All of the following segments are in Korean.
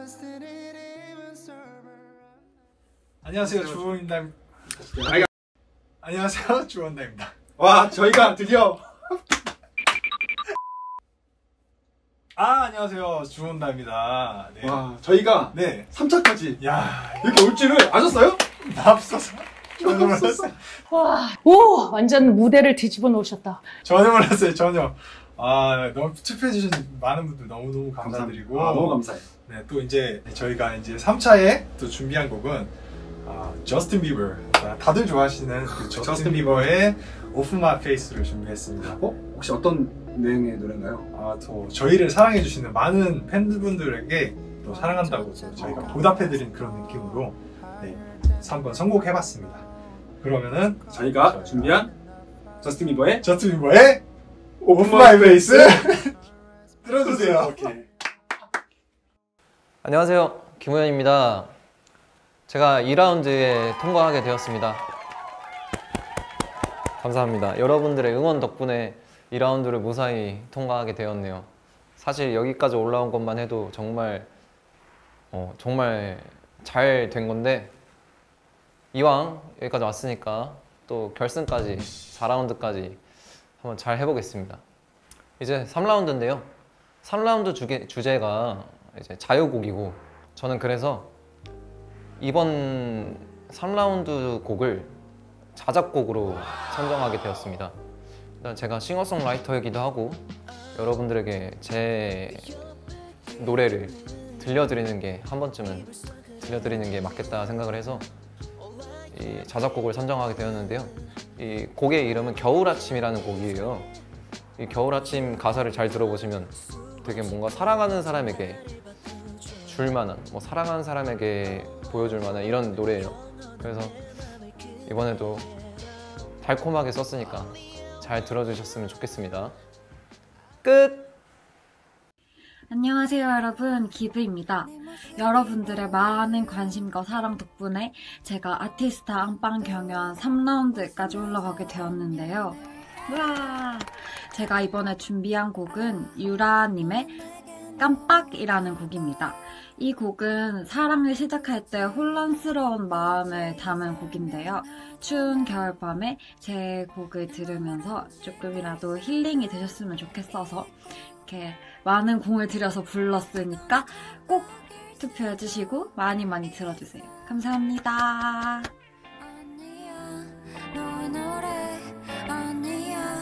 안녕하세요, 주원입니다. 안녕하세요, 주원다입니다. 와, 저희가 드디어 안녕하세요, 주원다입니다. 네. 와, 저희가 네 3차까지 야, 이렇게 올 줄을 아셨어요? 맙소사. 전혀 몰랐어요. 와, 오, 완전 무대를 뒤집어 놓으셨다. 전혀 몰랐어요, 전혀. 너무 투표해주신 많은 분들 너무너무 감사드리고. 너무 감사해요. 네, 또 이제 저희가 이제 3차에 또 준비한 곡은 저스틴 비버. 다들 좋아하시는 그 저스틴 비버의 Off My Face를 준비했습니다. 혹시 어떤 내용의 노래인가요? 또 저희를 사랑해주시는 많은 팬분들에게 또 사랑한다고 또 저희가 보답해드린 그런 느낌으로 네, 한번 선곡해봤습니다. 그러면은 저희가 준비한 저스틴 비버의 Off My Face 들어주세요. 오케이. 안녕하세요, 김우현입니다. 제가 2라운드에 통과하게 되었습니다. 감사합니다. 여러분들의 응원 덕분에 2라운드를 무사히 통과하게 되었네요. 사실 여기까지 올라온 것만 해도 정말 잘 된 건데, 이왕 여기까지 왔으니까 또 결승까지 4라운드까지 한번 잘 해보겠습니다. 이제 3라운드인데요 3라운드 주제가 이제 자유곡이고, 저는 그래서 이번 3라운드 곡을 자작곡으로 선정하게 되었습니다. 일단 제가 싱어송라이터이기도 하고 여러분들에게 제 노래를 들려드리는 게 한 번쯤은 들려드리는 게 맞겠다 생각을 해서 이 자작곡을 선정하게 되었는데요. 이 곡의 이름은 겨울아침이라는 곡이에요. 이 겨울아침 가사를 잘 들어보시면 되게 뭔가 사랑하는 사람에게 줄만한, 사랑하는 사람에게 보여줄 만한 이런 노래예요. 그래서 이번에도 달콤하게 썼으니까 잘 들어주셨으면 좋겠습니다. 끝! 안녕하세요 여러분, 기브입니다. 여러분들의 많은 관심과 사랑 덕분에 제가 아티스타 안방 경연 3라운드까지 올라가게 되었는데요. 우와! 제가 이번에 준비한 곡은 유라님의 깜빡이라는 곡입니다. 이 곡은 사랑을 시작할 때 혼란스러운 마음을 담은 곡인데요. 추운 겨울밤에 제 곡을 들으면서 조금이라도 힐링이 되셨으면 좋겠어서 이렇게 많은 공을 들여서 불렀으니까 꼭 투표해주시고 많이 들어주세요. 감사합니다.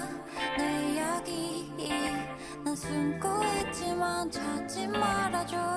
숨고 있지만 찾지 말아줘.